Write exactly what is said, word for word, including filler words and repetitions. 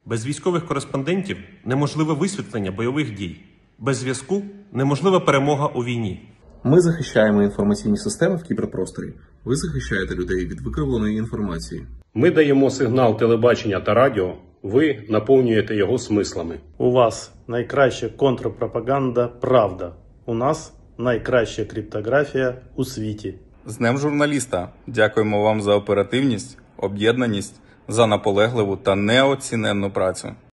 Без військових кореспондентів неможливе висвітлення бойових дій. Без зв'язку неможлива перемога у війні. Ми захищаємо інформаційні системи в кіберпросторі. Ви захищаєте людей від викривленої інформації. Ми даємо сигнал телебачення та радіо, ви наповнюєте його смислами. У вас найкраща контрпропаганда «Правда». У нас найкраща криптографія у світі. З Днем журналіста! Дякуємо вам за оперативність, об'єднаність, за наполегливу та неоціненну працю.